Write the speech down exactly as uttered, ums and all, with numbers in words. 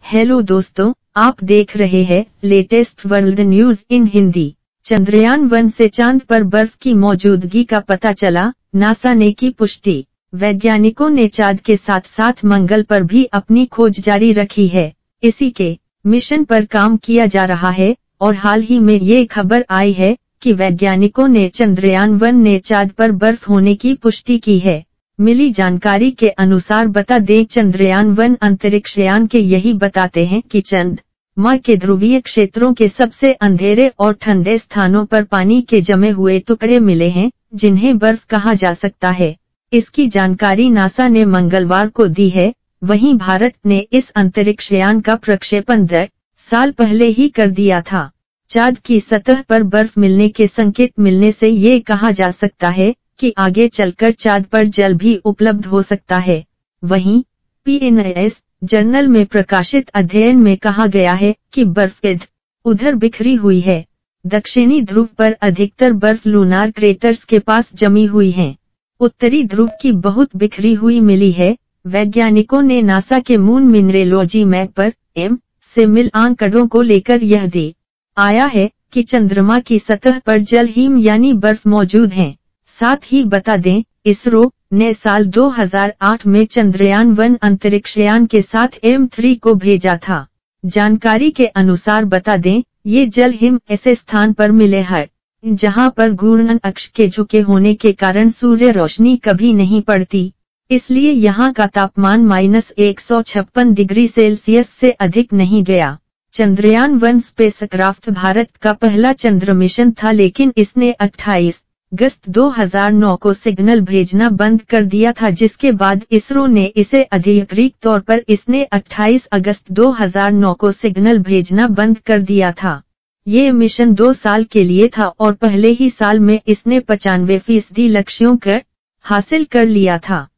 Hello दोस्तों, आप देख रहे हैं latest world news in Hindi. Chandrayaan one से चांद पर बर्फ की मौजूदगी का पता चला, नासा ने की पुष्टि। वैज्ञानिकों ने चांद के साथ साथ मंगल पर भी अपनी खोज जारी रखी है। इसी के मिशन पर काम किया जा रहा है और हाल ही में ये खबर आई है कि वैज्ञानिकों ने चंद्रयान वन ने चांद पर बर्फ होने की पुष्टि की है। मिली जानकारी के अनुसार बता दें, चंद्रयान वन अंतरिक्षयान के यही बताते हैं कि चंद्रमा के ध्रुवीय क्षेत्रों के सबसे अंधेरे और ठंडे स्थानों पर पानी के जमे हुए टुकड़े मिले हैं, जिन्हें बर्फ कहा जा सकता है। इसकी जानकारी नासा ने मंगलवार को दी है। वहीं भारत ने इस अंतरिक्षयान का प्रक्षेपण दस साल पहले ही कर दिया था। चांद की सतह पर बर्फ मिलने के संकेत मिलने से ये कहा जा सकता है कि आगे चलकर चांद पर जल भी उपलब्ध हो सकता है। वहीं पी एन एस जर्नल में प्रकाशित अध्ययन में कहा गया है कि बर्फ इधर उधर बिखरी हुई है। दक्षिणी ध्रुव पर अधिकतर बर्फ लूनार क्रेटर्स के पास जमी हुई है। उत्तरी ध्रुव की बहुत बिखरी हुई मिली है। वैज्ञानिकों ने नासा के मून मिनरेलॉजी मैप पर एम से मिल आंकड़ों को लेकर यह दे आया है कि चंद्रमा की सतह पर जल हिम यानी बर्फ मौजूद है। साथ ही बता दें, इसरो ने साल दो हज़ार आठ में चंद्रयान वन अंतरिक्षयान के साथ एम थ्री को भेजा था। जानकारी के अनुसार बता दें, ये जल हिम ऐसे स्थान पर मिले हैं जहां पर घूर्णन अक्ष के झुके होने के कारण सूर्य रोशनी कभी नहीं पड़ती, इसलिए यहाँ का तापमान माइनस एक सौ छप्पन डिग्री सेल्सियस से अधिक नहीं गया। चंद्रयान वन स्पेसक्राफ्ट भारत का पहला चंद्र मिशन था, लेकिन इसने अट्ठाईस अगस्त दो हज़ार नौ को सिग्नल भेजना बंद कर दिया था, जिसके बाद इसरो ने इसे अधिकृत तौर पर इसने अट्ठाईस अगस्त दो हज़ार नौ को सिग्नल भेजना बंद कर दिया था। ये मिशन दो साल के लिए था और पहले ही साल में इसने पचानवे फीसदी लक्ष्यों को हासिल कर लिया था।